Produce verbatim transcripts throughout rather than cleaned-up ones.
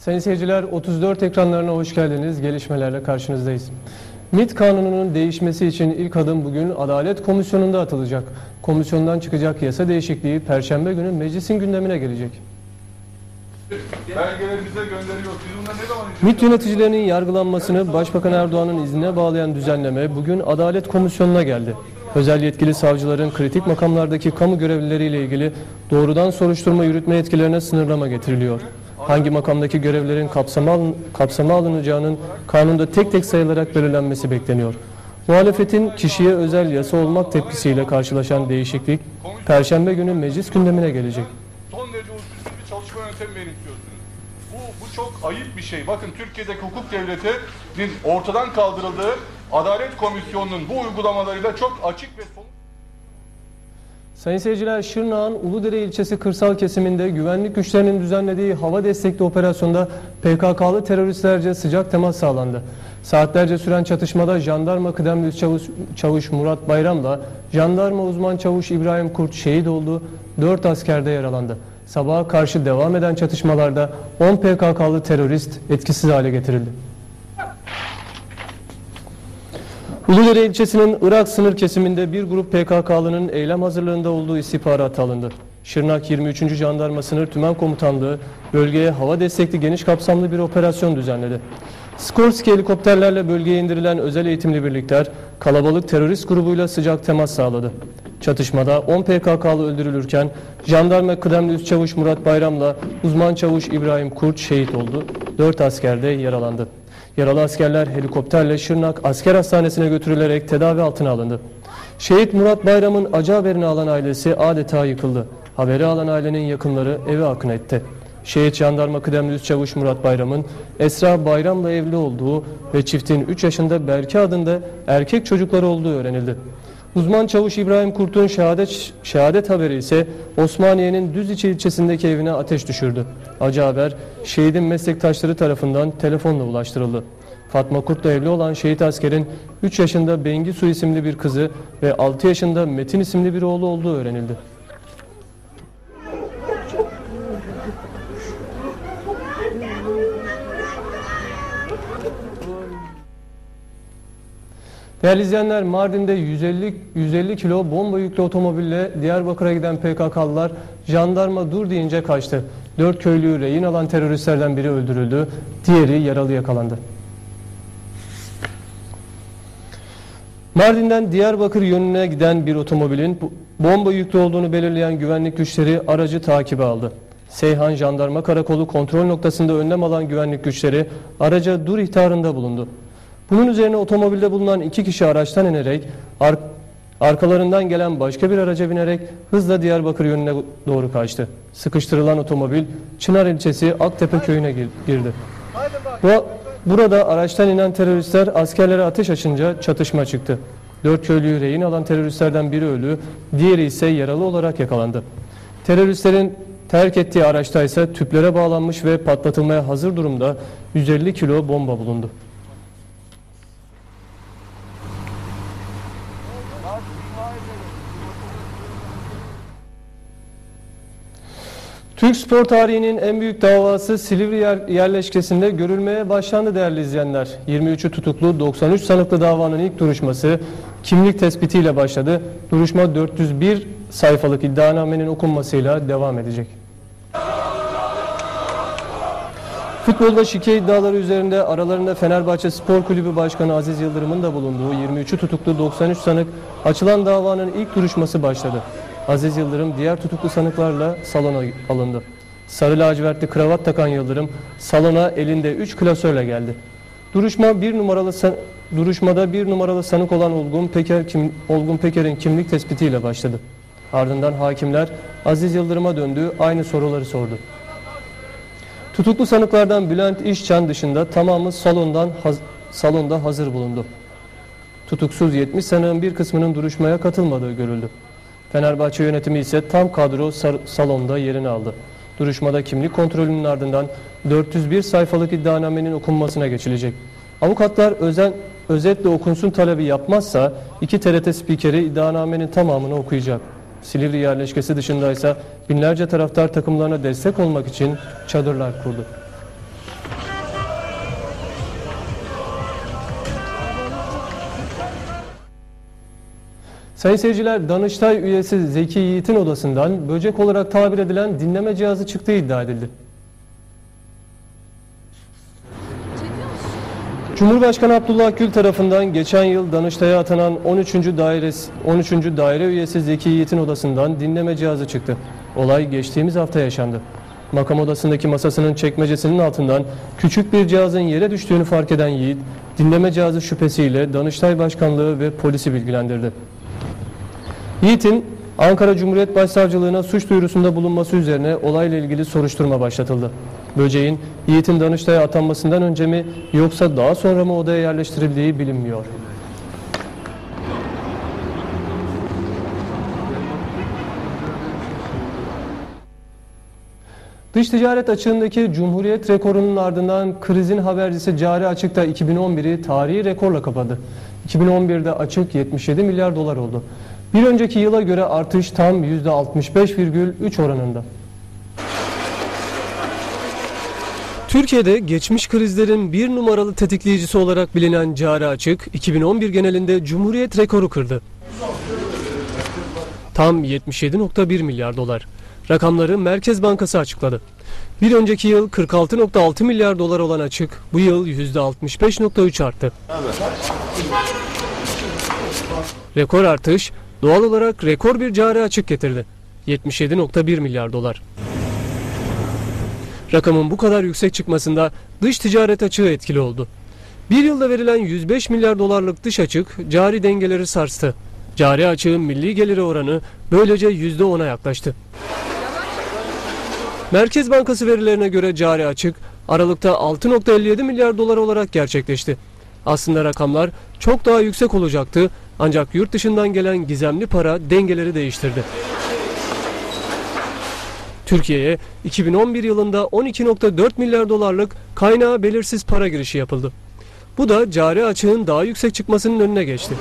Sayın seyirciler, otuz dört ekranlarına hoş geldiniz. Gelişmelerle karşınızdayız. MİT kanununun değişmesi için ilk adım bugün Adalet Komisyonu'nda atılacak. Komisyondan çıkacak yasa değişikliği Perşembe günü meclisin gündemine gelecek. Belgelerimize gönderiyor. Ne zaman MİT yöneticilerinin yargılanmasını Başbakan Erdoğan'ın iznine bağlayan düzenleme bugün Adalet Komisyonu'na geldi. Özel yetkili savcıların kritik makamlardaki kamu görevlileriyle ilgili doğrudan soruşturma yürütme yetkilerine sınırlama getiriliyor. Hangi makamdaki görevlerin kapsama, alın, kapsama alınacağının kanunda tek tek sayılarak belirlenmesi bekleniyor. Muhalefetin kişiye özel yasa olmak tepkisiyle karşılaşan değişiklik Perşembe günü meclis gündemine gelecek. Son derece usulsüz bir çalışma yöntemi benimsiyorsunuz. Bu, bu çok ayıp bir şey. Bakın Türkiye'deki hukuk devletinin ortadan kaldırıldığı Adalet Komisyonu'nun bu uygulamalarıyla çok açık ve somut. Sayın seyirciler, Şırnak'ın Uludere ilçesi kırsal kesiminde güvenlik güçlerinin düzenlediği hava destekli operasyonda P K K'lı teröristlerce sıcak temas sağlandı. Saatlerce süren çatışmada jandarma kıdemli üst çavuş, çavuş Murat Bayram'la jandarma uzman çavuş İbrahim Kurt şehit oldu, dört asker de yaralandı. Sabaha karşı devam eden çatışmalarda on P K K'lı terörist etkisiz hale getirildi. Uludere ilçesinin Irak sınır kesiminde bir grup P K K'lının eylem hazırlığında olduğu istihbarat alındı. Şırnak yirmi üçüncü Jandarma Sınır Tümen Komutanlığı bölgeye hava destekli geniş kapsamlı bir operasyon düzenledi. Skorsky helikopterlerle bölgeye indirilen özel eğitimli birlikler kalabalık terörist grubuyla sıcak temas sağladı. Çatışmada on P K K'lı öldürülürken jandarma kıdemli üst çavuş Murat Bayram'la uzman çavuş İbrahim Kurt şehit oldu. dört asker de yaralandı. Yaralı askerler helikopterle Şırnak Asker Hastanesi'ne götürülerek tedavi altına alındı. Şehit Murat Bayram'ın acı haberini alan ailesi adeta yıkıldı. Haberi alan ailenin yakınları eve akın etti. Şehit jandarma kıdemli üst çavuş Murat Bayram'ın Esra Bayram'la evli olduğu ve çiftin üç yaşında Berke adında erkek çocukları olduğu öğrenildi. Uzman çavuş İbrahim Kurt'un şehadet, şehadet haberi ise Osmaniye'nin Düziçi ilçesindeki evine ateş düşürdü. Acı haber şehidin meslektaşları tarafından telefonla ulaştırıldı. Fatma Kurt'la evli olan şehit askerin üç yaşında Bengisu isimli bir kızı ve altı yaşında Metin isimli bir oğlu olduğu öğrenildi. Değerli izleyenler, Mardin'de yüz elli kilo bomba yüklü otomobille Diyarbakır'a giden P K K'lılar jandarma dur deyince kaçtı. Dört köylüyü rehin alan teröristlerden biri öldürüldü, diğeri yaralı yakalandı. Mardin'den Diyarbakır yönüne giden bir otomobilin bomba yüklü olduğunu belirleyen güvenlik güçleri aracı takibe aldı. Seyhan Jandarma Karakolu kontrol noktasında önlem alan güvenlik güçleri araca dur ihtarında bulundu. Bunun üzerine otomobilde bulunan iki kişi araçtan inerek ar arkalarından gelen başka bir araca binerek hızla Diyarbakır yönüne doğru kaçtı. Sıkıştırılan otomobil Çınar ilçesi Aktepe köyüne girdi. Bu, burada araçtan inen teröristler askerlere ateş açınca çatışma çıktı. Dört köylüyü rehin alan teröristlerden biri ölü, diğeri ise yaralı olarak yakalandı. Teröristlerin terk ettiği araçta ise tüplere bağlanmış ve patlatılmaya hazır durumda yüz elli kilo bomba bulundu. Türk spor tarihinin en büyük davası Silivri yer, yerleşkesinde görülmeye başlandı değerli izleyenler. yirmi üçü tutuklu doksan üç sanıklı davanın ilk duruşması kimlik tespitiyle başladı. Duruşma dört yüz bir sayfalık iddianamenin okunmasıyla devam edecek. Futbolda şike iddiaları üzerinde aralarında Fenerbahçe Spor Kulübü Başkanı Aziz Yıldırım'ın da bulunduğu yirmi üçü tutuklu doksan üç sanık açılan davanın ilk duruşması başladı. Aziz Yıldırım diğer tutuklu sanıklarla salona alındı. Sarı lacivertli kravat takan Yıldırım salona elinde üç klasörle geldi. Duruşma bir numaralı duruşmada bir numaralı sanık olan Olgun Peker kim, Olgun Peker'in kimlik tespitiyle başladı. Ardından hakimler Aziz Yıldırım'a döndü, aynı soruları sordu. Tutuklu sanıklardan Bülent İşcan dışında tamamı salondan haz, salonda hazır bulundu. Tutuksuz yetmiş sanığın bir kısmının duruşmaya katılmadığı görüldü. Fenerbahçe yönetimi ise tam kadro salonda yerini aldı. Duruşmada kimlik kontrolünün ardından dört yüz bir sayfalık iddianamenin okunmasına geçilecek. Avukatlar özen, özetle okunsun talebi yapmazsa iki T R T spikeri iddianamenin tamamını okuyacak. Silivri yerleşkesi dışındaysa binlerce taraftar takımlarına destek olmak için çadırlar kurdu. Sayın seyirciler, Danıştay üyesi Zeki Yiğit'in odasından böcek olarak tabir edilen dinleme cihazı çıktığı iddia edildi. Cumhurbaşkanı Abdullah Gül tarafından geçen yıl Danıştay'a atanan on üçüncü dairesi on üçüncü daire üyesi Zeki Yiğit'in odasından dinleme cihazı çıktı. Olay geçtiğimiz hafta yaşandı. Makam odasındaki masasının çekmecesinin altından küçük bir cihazın yere düştüğünü fark eden Yiğit, dinleme cihazı şüphesiyle Danıştay Başkanlığı ve polisi bilgilendirdi. Yiğit'in Ankara Cumhuriyet Başsavcılığına suç duyurusunda bulunması üzerine olayla ilgili soruşturma başlatıldı. Böceğin Yiğit'in Danıştay'a atanmasından önce mi yoksa daha sonra mı odaya yerleştirildiği bilinmiyor. Dış ticaret açığındaki Cumhuriyet rekorunun ardından krizin habercisi Cari Açık'ta iki bin on biri tarihi rekorla kapadı. iki bin on birde açık yetmiş yedi milyar dolar oldu. Bir önceki yıla göre artış tam yüzde altmış beş virgül üç oranında. Türkiye'de geçmiş krizlerin bir numaralı tetikleyicisi olarak bilinen Cari Açık, iki bin on bir genelinde Cumhuriyet rekoru kırdı. Tam yetmiş yedi virgül bir milyar dolar. Rakamları Merkez Bankası açıkladı. Bir önceki yıl kırk altı virgül altı milyar dolar olan açık, bu yıl yüzde altmış beş virgül üç arttı. Rekor artış, doğal olarak rekor bir cari açık getirdi. yetmiş yedi virgül bir milyar dolar. Rakamın bu kadar yüksek çıkmasında dış ticaret açığı etkili oldu. Bir yılda verilen yüz beş milyar dolarlık dış açık cari dengeleri sarstı. Cari açığın milli geliri oranı böylece yüzde ona yaklaştı. Merkez Bankası verilerine göre cari açık Aralık'ta altı virgül elli yedi milyar dolar olarak gerçekleşti. Aslında rakamlar çok daha yüksek olacaktı ancak yurt dışından gelen gizemli para dengeleri değiştirdi. Türkiye'ye iki bin on bir yılında on iki virgül dört milyar dolarlık kaynağı belirsiz para girişi yapıldı. Bu da cari açığın daha yüksek çıkmasının önüne geçti.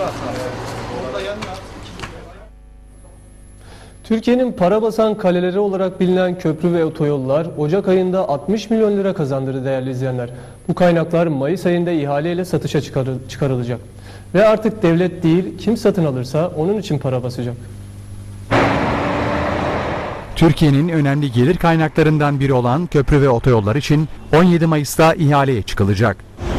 Türkiye'nin para basan kaleleri olarak bilinen köprü ve otoyollar Ocak ayında altmış milyon lira kazandırdı değerli izleyenler. Bu kaynaklar Mayıs ayında ihaleyle satışa çıkarılacak. Ve artık devlet değil, kim satın alırsa onun için para basacak. Türkiye'nin önemli gelir kaynaklarından biri olan köprü ve otoyollar için on yedi Mayıs'ta ihaleye çıkılacak.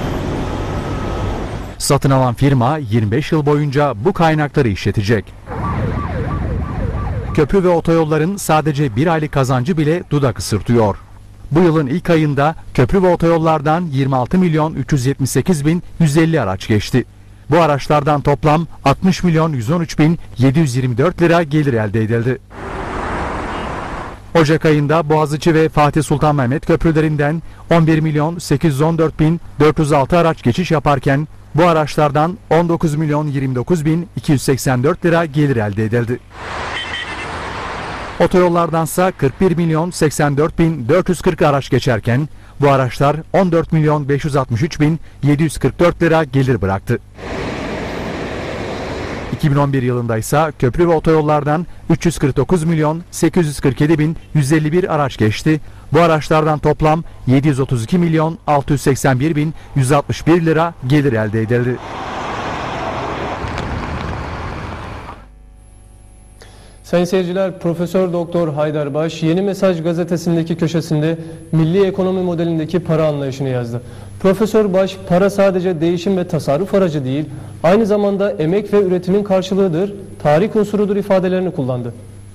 Satın alan firma yirmi beş yıl boyunca bu kaynakları işletecek. Köprü ve otoyolların sadece bir aylık kazancı bile dudak ısırtıyor. Bu yılın ilk ayında köprü ve otoyollardan yirmi altı milyon üç yüz yetmiş sekiz bin yüz elli araç geçti. Bu araçlardan toplam altmış milyon yüz on üç bin yedi yüz yirmi dört lira gelir elde edildi. Ocak ayında Boğaziçi ve Fatih Sultan Mehmet köprülerinden on bir milyon sekiz yüz on dört bin dört yüz altı araç geçiş yaparken bu araçlardan on dokuz milyon yirmi dokuz bin iki yüz seksen dört lira gelir elde edildi. Otoyollardansa kırk bir milyon seksen dört bin dört yüz kırk araç geçerken bu araçlar on dört milyon beş yüz altmış üç bin yedi yüz kırk dört lira gelir bıraktı. iki bin on bir yılında ise köprü ve otoyollardan üç yüz kırk dokuz milyon sekiz yüz kırk yedi bin yüz elli bir araç geçti. Bu araçlardan toplam yedi yüz otuz iki milyon altı yüz seksen bir bin yüz altmış bir lira gelir elde edildi. Sayın seyirciler, Profesör Doktor Haydar Baş, Yeni Mesaj gazetesindeki köşesinde milli ekonomi modelindeki para anlayışını yazdı. Profesör Baş, para sadece değişim ve tasarruf aracı değil, aynı zamanda emek ve üretimin karşılığıdır, tarih unsurudur ifadelerini kullandı.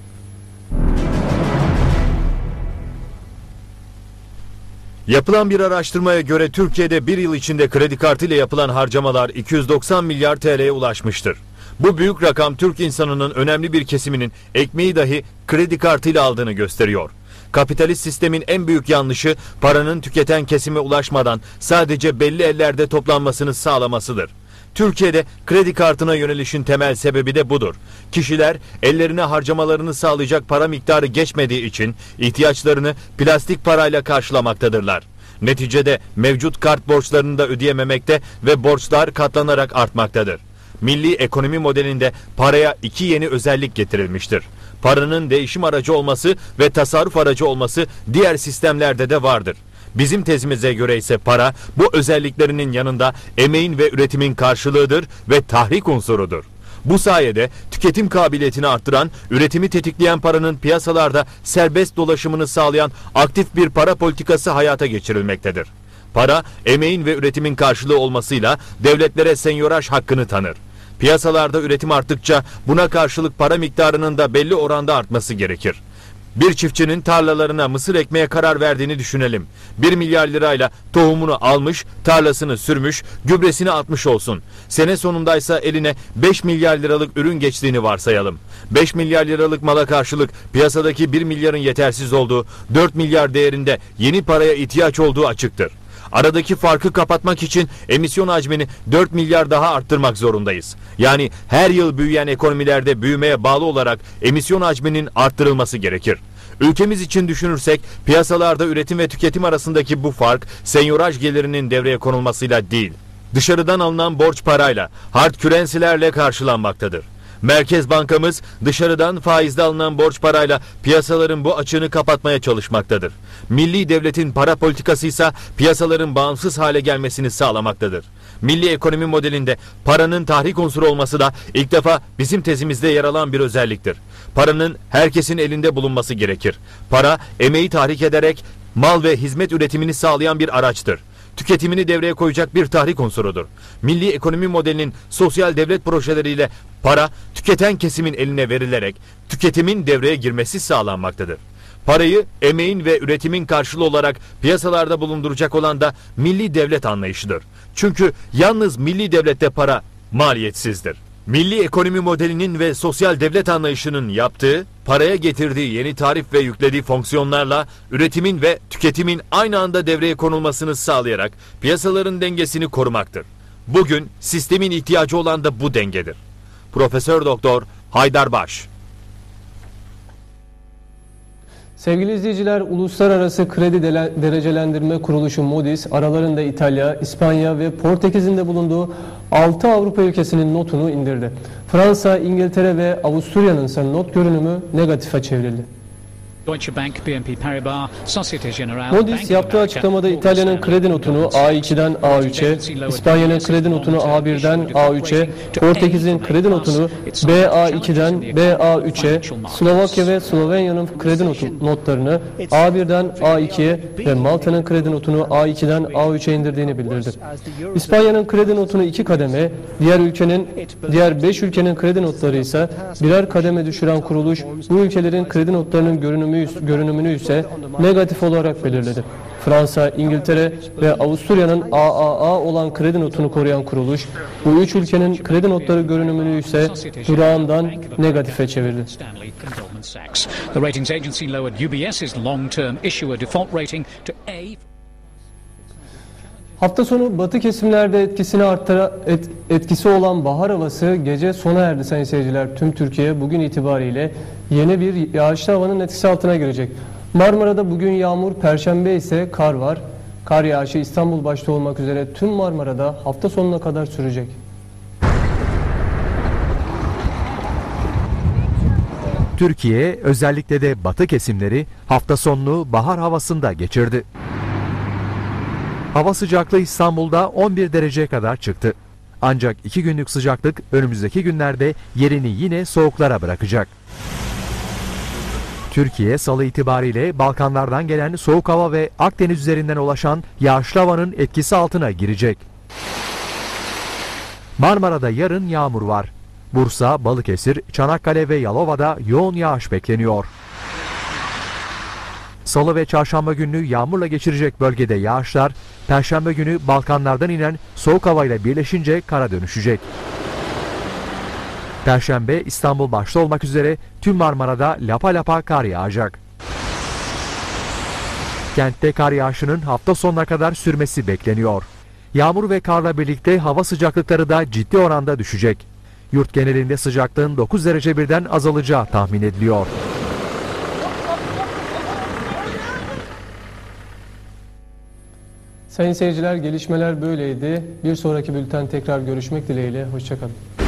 Yapılan bir araştırmaya göre Türkiye'de bir yıl içinde kredi kartıyla yapılan harcamalar iki yüz doksan milyar T L'ye ulaşmıştır. Bu büyük rakam Türk insanının önemli bir kesiminin ekmeği dahi kredi kartıyla aldığını gösteriyor. Kapitalist sistemin en büyük yanlışı paranın tüketen kesime ulaşmadan sadece belli ellerde toplanmasını sağlamasıdır. Türkiye'de kredi kartına yönelişin temel sebebi de budur. Kişiler ellerine harcamalarını sağlayacak para miktarı geçmediği için ihtiyaçlarını plastik parayla karşılamaktadırlar. Neticede mevcut kart borçlarını da ödeyememekte ve borçlar katlanarak artmaktadır. Milli ekonomi modelinde paraya iki yeni özellik getirilmiştir. Paranın değişim aracı olması ve tasarruf aracı olması diğer sistemlerde de vardır. Bizim tezimize göre ise para bu özelliklerinin yanında emeğin ve üretimin karşılığıdır ve tahrik unsurudur. Bu sayede tüketim kabiliyetini arttıran, üretimi tetikleyen paranın piyasalarda serbest dolaşımını sağlayan aktif bir para politikası hayata geçirilmektedir. Para, emeğin ve üretimin karşılığı olmasıyla devletlere senyoraj hakkını tanır. Piyasalarda üretim arttıkça buna karşılık para miktarının da belli oranda artması gerekir. Bir çiftçinin tarlalarına mısır ekmeye karar verdiğini düşünelim. bir milyar lirayla tohumunu almış, tarlasını sürmüş, gübresini atmış olsun. Sene sonundaysa eline beş milyar liralık ürün geçtiğini varsayalım. beş milyar liralık mala karşılık piyasadaki bir milyarın yetersiz olduğu, dört milyar değerinde yeni paraya ihtiyaç olduğu açıktır. Aradaki farkı kapatmak için emisyon hacmini dört milyar daha arttırmak zorundayız. Yani her yıl büyüyen ekonomilerde büyümeye bağlı olarak emisyon hacminin arttırılması gerekir. Ülkemiz için düşünürsek piyasalarda üretim ve tüketim arasındaki bu fark senyoraj gelirinin devreye konulmasıyla değil, dışarıdan alınan borç parayla, hard currency'lerle karşılanmaktadır. Merkez Bankamız dışarıdan faizle alınan borç parayla piyasaların bu açığını kapatmaya çalışmaktadır. Milli devletin para politikası ise piyasaların bağımsız hale gelmesini sağlamaktadır. Milli ekonomi modelinde paranın tahrik unsuru olması da ilk defa bizim tezimizde yer alan bir özelliktir. Paranın herkesin elinde bulunması gerekir. Para, emeği tahrik ederek mal ve hizmet üretimini sağlayan bir araçtır. Tüketimini devreye koyacak bir tahrik unsurudur. Milli ekonomi modelinin sosyal devlet projeleriyle para, tüketen kesimin eline verilerek tüketimin devreye girmesi sağlanmaktadır. Parayı emeğin ve üretimin karşılığı olarak piyasalarda bulunduracak olan da milli devlet anlayışıdır. Çünkü yalnız milli devlette para maliyetsizdir. Milli ekonomi modelinin ve sosyal devlet anlayışının yaptığı, paraya getirdiği yeni tarif ve yüklediği fonksiyonlarla üretimin ve tüketimin aynı anda devreye konulmasını sağlayarak piyasaların dengesini korumaktır. Bugün sistemin ihtiyacı olan da bu dengedir. Profesör Doktor Haydar Baş. Sevgili izleyiciler, Uluslararası Kredi Derecelendirme Kuruluşu Moody's, aralarında İtalya, İspanya ve Portekiz'in de bulunduğu altı Avrupa ülkesinin notunu indirdi. Fransa, İngiltere ve Avusturya'nın ise not görünümü negatife çevrildi. Moody's yaptığı açıklamada İtalya'nın kredi notunu A iki'den A üç'e, İspanya'nın kredi notunu A bir'den A üç'e, Portekiz'in kredi notunu B A iki'den B A üç'e, Slovakya ve Slovenya'nın kredi notu, notlarını A bir'den A iki'ye ve Malta'nın kredi notunu A iki'den A üç'e indirdiğini bildirdi. İspanya'nın kredi notunu iki kademe, diğer ülkenin diğer beş ülkenin kredi notları ise birer kademe düşüren kuruluş bu ülkelerin kredi notlarının görünümü görünümünü ise negatif olarak belirledi. Fransa, İngiltere ve Avusturya'nın A A A olan kredi notunu koruyan kuruluş, bu üç ülkenin kredi notları görünümünü ise durağından negatife çevirdi. Hafta sonu batı kesimlerde etkisini arttıra, et, etkisi olan bahar havası gece sona erdi sayın seyirciler. Tüm Türkiye bugün itibariyle yeni bir yağışlı havanın etkisi altına girecek. Marmara'da bugün yağmur, Perşembe ise kar var. Kar yağışı İstanbul başta olmak üzere tüm Marmara'da hafta sonuna kadar sürecek. Türkiye, özellikle de batı kesimleri hafta sonunu bahar havasında geçirdi. Hava sıcaklığı İstanbul'da on bir dereceye kadar çıktı. Ancak iki günlük sıcaklık önümüzdeki günlerde yerini yine soğuklara bırakacak. Türkiye, salı itibariyle Balkanlardan gelen soğuk hava ve Akdeniz üzerinden ulaşan yağışlı havanın etkisi altına girecek. Marmara'da yarın yağmur var. Bursa, Balıkesir, Çanakkale ve Yalova'da yoğun yağış bekleniyor. Salı ve çarşamba günü yağmurla geçirecek bölgede yağışlar, Perşembe günü Balkanlardan inen soğuk havayla birleşince kara dönüşecek. Perşembe İstanbul başta olmak üzere tüm Marmara'da lapa lapa kar yağacak. Kentte kar yağışının hafta sonuna kadar sürmesi bekleniyor. Yağmur ve karla birlikte hava sıcaklıkları da ciddi oranda düşecek. Yurt genelinde sıcaklığın dokuz derece birden azalacağı tahmin ediliyor. Sayın seyirciler, gelişmeler böyleydi. Bir sonraki bülten tekrar görüşmek dileğiyle. Hoşça kalın.